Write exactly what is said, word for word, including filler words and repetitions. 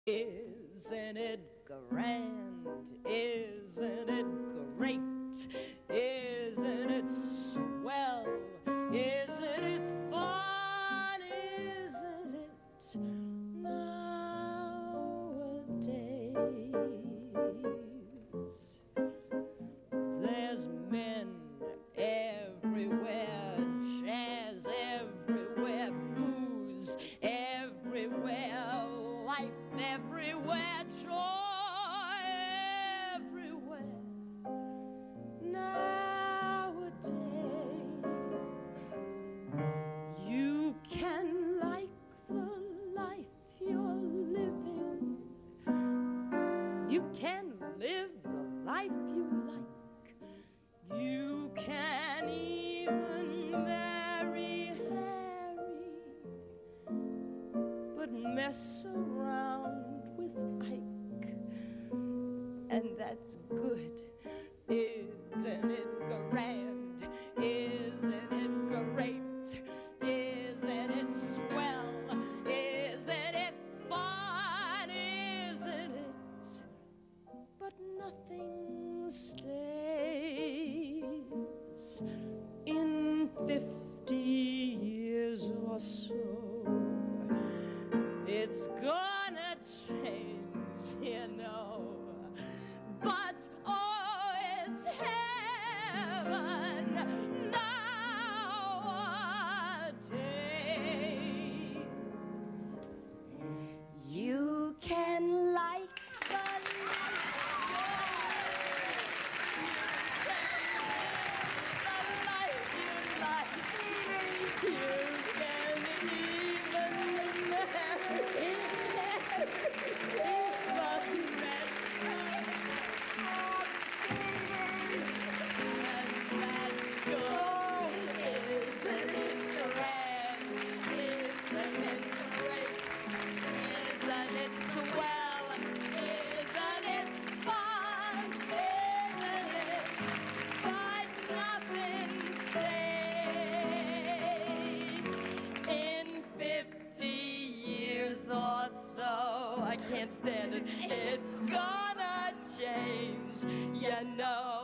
Isn't it grand? Isn't it great? Isn't it swell? Isn't it fun? Isn't it nowadays? There's men everywhere, jazz everywhere, booze everywhere, life everywhere, joy everywhere. Nowadays, you can like the life you're living. You can live the life you like. You can even marry Harry, but mess around with Ike, and that's good. Isn't it grand? Isn't it great? Isn't it swell? Isn't it fun? Isn't it? But nothing stays. In fifty years or so, it's gonna change, you know. But oh, it's heaven nowadays. You can like the life you like. You can even marry I can't stand it. It's gonna change, you know.